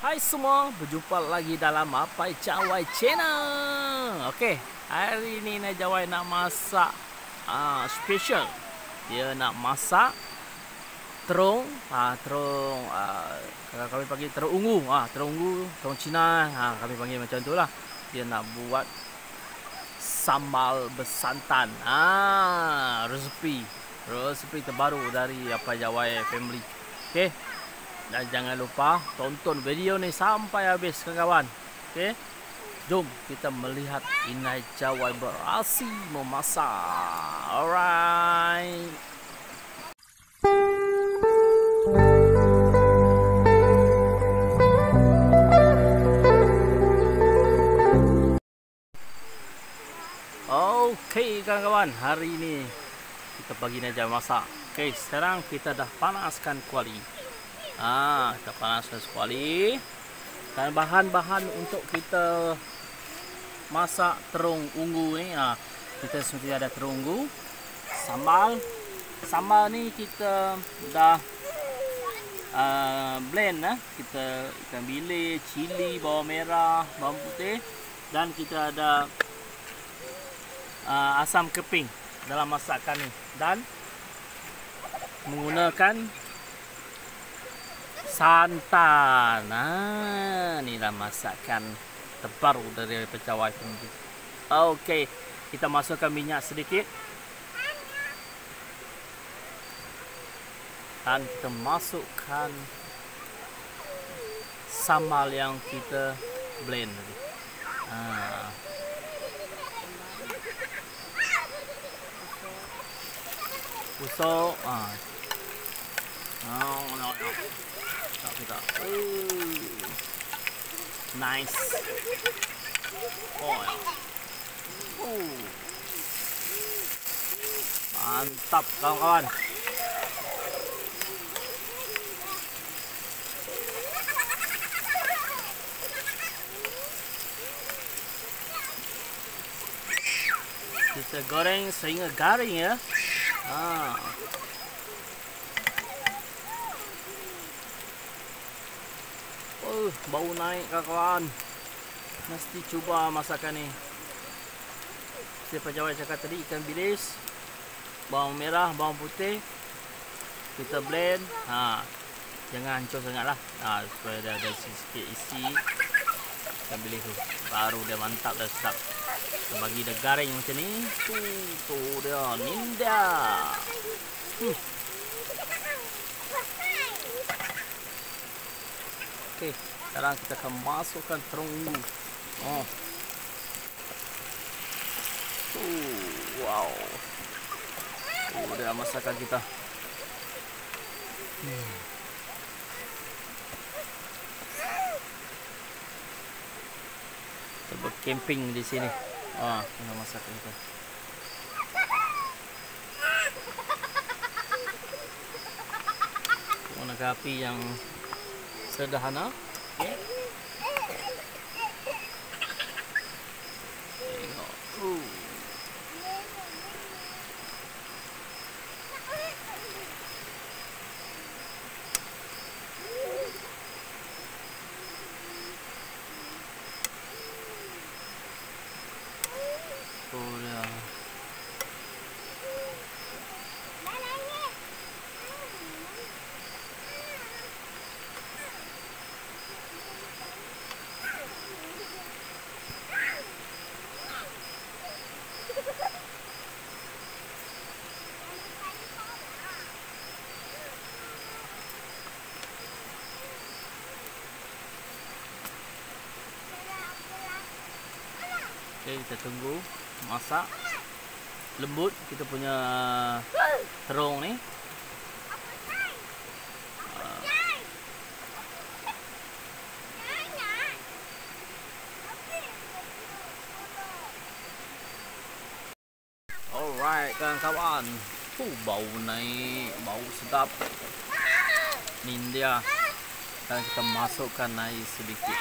Hai semua, berjumpa lagi dalam Apai Jawai Channel. Okey, hari ni Jawai nak masak special. Dia nak masak terung, terung kalau kami panggil terung ungu, terung Cina, kami panggil macam tu lah. Dia nak buat sambal bersantan. Resepi terbaru dari Apai Jawai Family. Okey. Dan jangan lupa tonton video ni sampai habis kawan-kawan. Okey. Jom kita melihat Inai Jawai beraksi memasak. Alright. Okey kawan-kawan, hari ini kita bagi Inai Jawai masak. Okey, sekarang kita dah panaskan kuali. Kita panaskan kuali. Dan bahan-bahan untuk kita masak terung ungu ni, kita mesti ada terung ungu, sambal ni kita dah blend, kita ikan bilis, cili, bawang merah, bawang putih, dan kita ada asam keping dalam masakan ni, dan menggunakan santan. Inilah masakan terbaru dari Jawai Family. Okey, kita masukkan minyak sedikit. Dan kita masukkan sambal yang kita blend tadi. Busuk. No. Kita. Nice. Mantap kawan-kawan. Kita goreng sehingga garing ya. Bau naik kawan. Mesti cuba masakan ni. Siapa Jawai cakap tadi, ikan bilis, bawang merah, bawang putih, kita blend. Jangan hancur sangat lah, supaya dia ada sikit isi ikan bilis tu. Baru dia mantap dan sedap. Kita bagi dia garing macam ni. Tu dia, ninja. Okey, sekarang kita akan masukkan terung ungu. Wow. Dia masakan kita. Kita bercamping di sini. Ini masakan kita. Menggunakan api yang sederhana. Okey, kita tunggu masak lembut kita punya terung ni. Alright kawan-kawan. Bau naik, bau sedap. Ni dia. Dan kita masukkan air sedikit.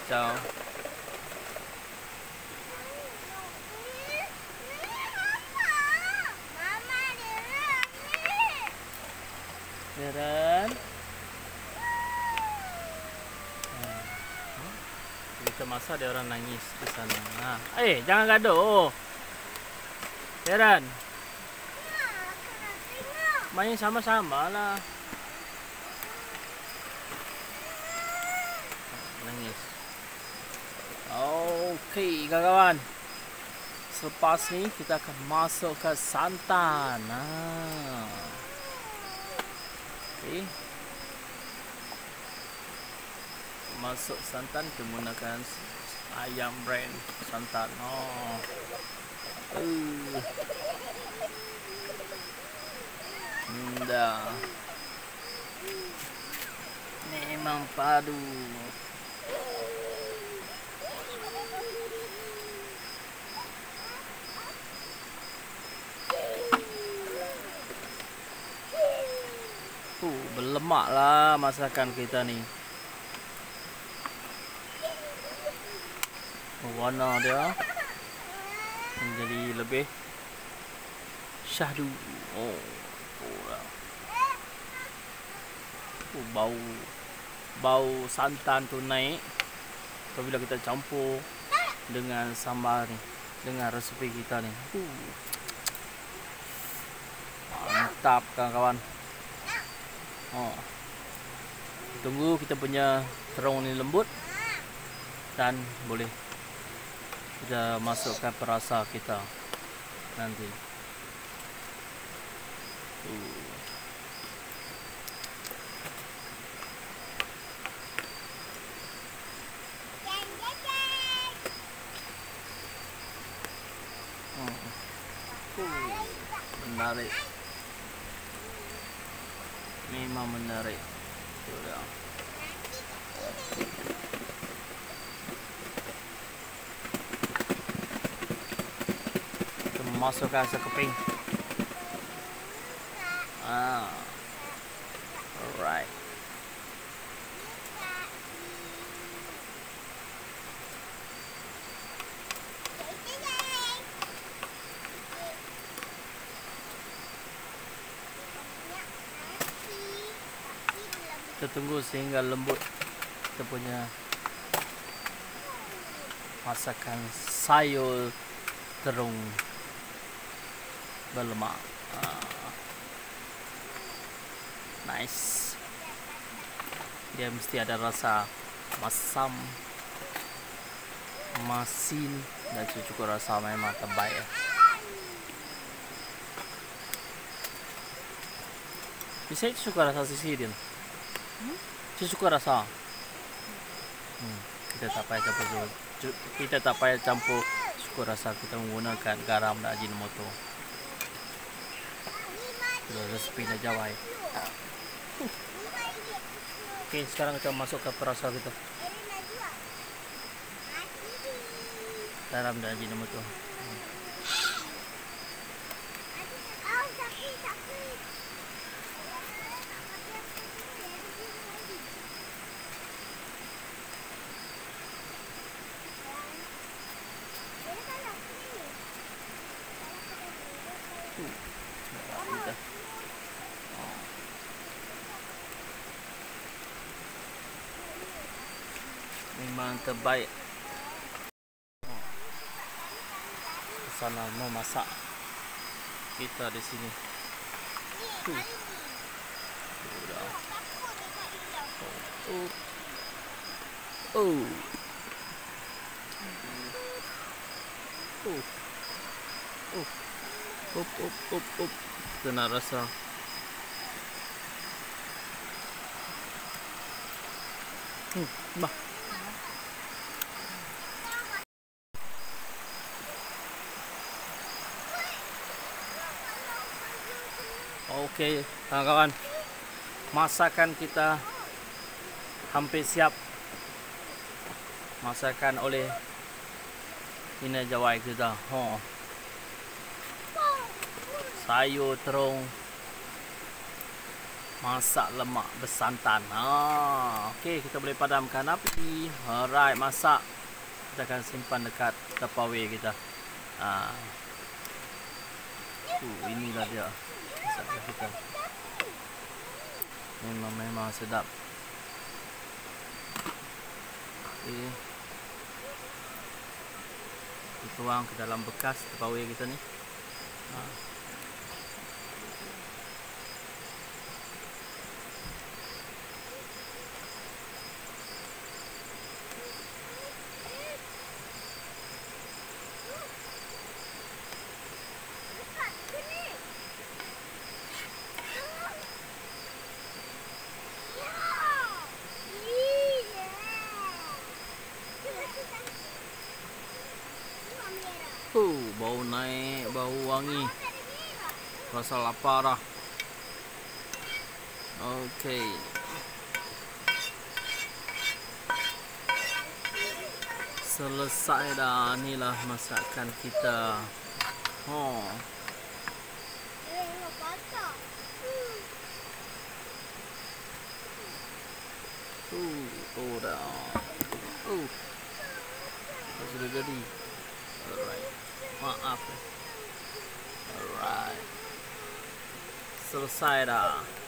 Ciao. Darren. Kita masak ada orang nangis di sana. Nah, jangan gaduh. Darren. Main sama-sama lah. Nangis. Okey, kawan-kawan. Selepas ni kita akan masuk ke santan. Okey. Masuk santan kita menggunakan ayam brand santan. Dah. Memang padu. Berlemak lah masakan kita ni. Warna dia menjadi lebih syahdu. Bau santan tu naik apabila kita campur dengan sambal ni, dengan resepi kita ni. Mantap kawan-kawan. Tunggu kita punya terung ni lembut dan boleh kita masukkan perasa kita nanti. Menarik. Memang menarik. Sudah. Kita masukkan sekeping. Alright. Kita tunggu sehingga lembut kita punya masakan sayur terung berlemak. Nice. Dia mesti ada rasa masam, masin dan cukup rasa memang terbaik. Bisa suka rasa sisi dia. Suka rasa. Kita tak payah campur. Kita tak payah campur suka rasa. Kita menggunakan garam dan ajinomoto. Sudah resepi nak jawai. Okey, sekarang kita masuk ke perasa kita. Garam dan ajinomoto. Memang terbaik. Sana mau masak kita di sini. Kena rasa. Bah. Oke, kawan-kawan, masakan kita hampir siap. Masakan oleh Nina Jawai kita. Sayur terung Masak lemak bersantan. Okey, kita boleh padamkan api. Alright, masak. Kita akan simpan dekat Tupperware kita. Inilah dia masakan kita. Memang sedap. Okey. Kita tuang ke dalam bekas Tupperware kita ni. Bau naik, bau wangi. Rasa lapar dah. Okey. Selesai dah. Inilah masakan kita. Dah. Sudah jadi. Alright. Maaf. Alright. Selesai dah.